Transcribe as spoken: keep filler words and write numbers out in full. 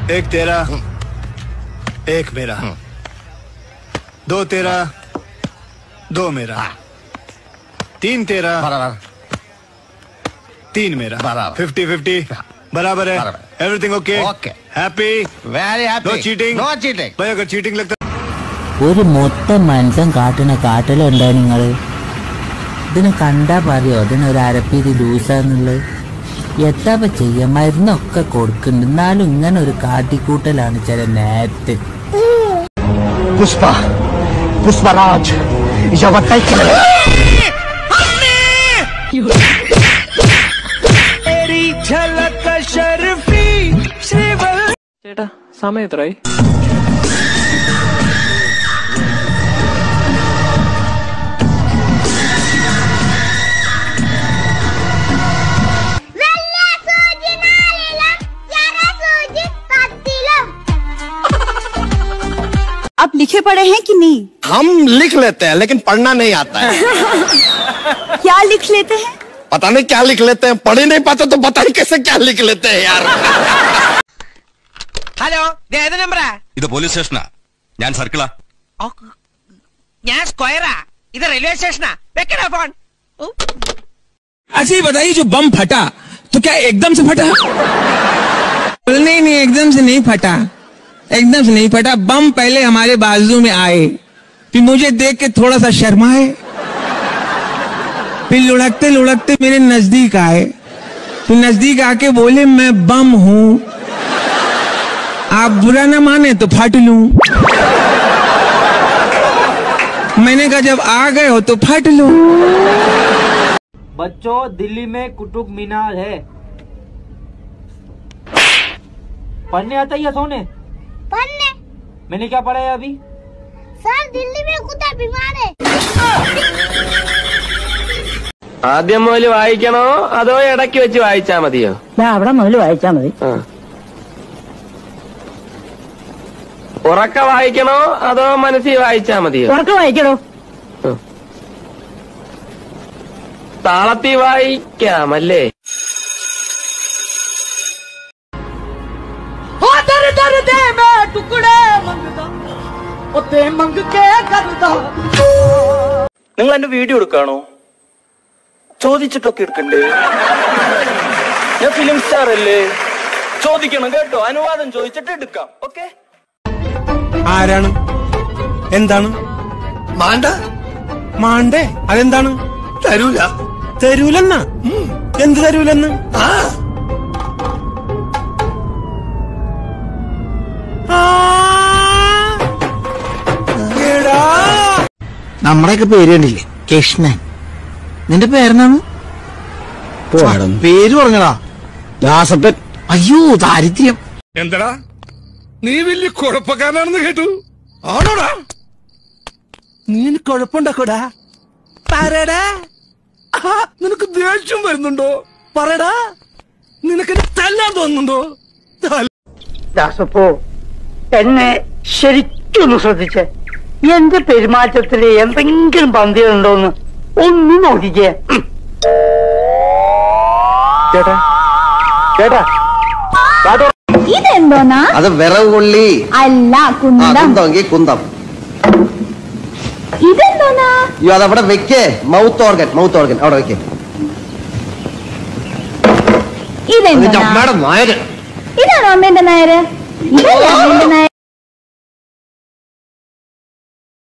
एक तेरा, एक मेरा, दो तेरा, दो मेरा, तीन तेरा, तीन मेरा, फिफ्टी फिफ्टी बराबर है। Everything okay? Okay, happy, very happy, no cheating, no cheating. भाई अगर चीटिंग लगता ഒരു മൊത്തം മനുഷ്യൻ കാട്ടിന കാട്ടിലുണ്ടോ നിങ്ങൾ? ഇതിന് കണ്ടാ പറയോ ഇതിനൊരു അരപ്പീതി ലൂസാന്നുള്ളത്? എത്താപ്പ ചെയ്യാ, മരുന്നൊക്കെ കൊടുക്കുന്നുണ്ട്, എന്നാലും ഇങ്ങനെ ഒരു കാട്ടിക്കൂട്ടലാണ് ചില നേരത്ത്. പുഷ്പ പുഷ്പരാജ് ചേട്ടാ സമയം എത്രയായി? आप लिखे पढ़े हैं कि नहीं? हम लिख लेते हैं लेकिन पढ़ना नहीं आता है। क्या लिख लेते हैं? पता नहीं क्या लिख लेते हैं, पढ़ ही नहीं पाते तो पता नहीं कैसे क्या लिख लेते हैं यार। ഹലോ, ഏത് നമ്പറാ? ഇത് പോലീസ് സ്റ്റേഷനാ, ഞാൻ സർക്കിളാ. ഞാൻ സ്ക്വയറാ, ഇത് റെയിൽവേ സ്റ്റേഷനാ. വെക്കടാ ഫോൺ. अच्छा ये बताइए, जो बम फटा तो क्या एकदम से फटा? नहीं नहीं, एकदम से नहीं फटा, एकदम से नहीं फटा। बम पहले हमारे बाजू में आए, फिर मुझे देख के थोड़ा सा शर्माए, फिर लुढ़कते लुढ़कते मेरे नजदीक आए, फिर नजदीक आके बोले मैं बम हूं, आप बुरा ना माने तो फट लूं। मैंने कहा जब आ गए हो तो फट लूं। बच्चों, दिल्ली में कुतुब मीनार है, पढ़ने आता है या सोने? पढ़ने। मैंने क्या पढ़ा है अभी? सर, दिल्ली में कुत्ता बीमार है। ആദ്യം മുതൽ വായിക്കണോ അതോ ഇടയ്ക്ക് വെച്ച് വായിച്ചാ മതിയോ? അവിടെ മുതൽ വായിച്ചാ മതി. ഉറക്ക വായിക്കണോ അതോ മനസ്സിൽ വായിച്ചാ മതിയോ? ഉറക്കം വായിക്കണോ? താളത്തിൽ വായിക്കാമല്ലേ? നിങ്ങൾ എന്റെ വീഡിയോ എടുക്കാണോ? ചോദിച്ചിട്ടൊക്കെ എടുക്കണ്ടേ? ഞാൻ ഫിലിം സ്റ്റാർ അല്ലേ, ചോദിക്കണം കേട്ടോ, അനുവാദം ചോദിച്ചിട്ട് എടുക്കാം. ഓക്കെ. ആരാണ്? എന്താണ്? മാണ്ട മാണ്ടേ? അതെന്താണ്? തരൂല. തരൂലെന്നാ? എന്ത് തരൂലെന്ന്? നമ്മുടെയൊക്കെ പേര് കണ്ടില്ലേ? കൃഷ്ണൻ. നിന്റെ പേരെന്നാണ്? പേര് പറഞ്ഞടാ. ദാസപ്പൻ. അയ്യോ, ദാരിദ്ര്യം. എന്തടാ നീ വലിയ കുഴപ്പക്കാരനാണെന്ന് കേട്ടു. ആണോടാ? നീ കുഴപ്പമുണ്ടാക്കോടാ? പറയടാ. നിനക്ക് ദേഷ്യം വരുന്നുണ്ടോ? പറയടാ. നിനക്ക് തല്ലാൻ തോന്നുന്നുണ്ടോ? ദാസപ്പോ, എന്നെ ശരിക്കൊന്ന് ശ്രദ്ധിച്ചേ. എന്റെ പെരുമാറ്റത്തില് എന്തെങ്കിലും പന്തികളുണ്ടോന്ന് ഒന്ന് നോക്കിക്കേ. ചേട്ടാ ചേട്ടാ, ഇതെന്തോന്നാ? അത് വിറവ് കൊള്ളി അല്ല, കുന്തം. കുന്തമെങ്കിൽ കുന്തം. ഇതെന്തോന്നാ? അയ്യോ, അതവിടെ വെക്കേ. മൗത്ത് ഓർഗൻ, മൗത്ത് ഓർഗൻ അവിടെ വെക്കേ. ഇതെന്തോന്നാ? അമ്മയുടെ നായര്. ഇതാണോ അമ്മേന്റെ നായര്? ഇതല്ലേ അമ്മേന്റെ നായര്?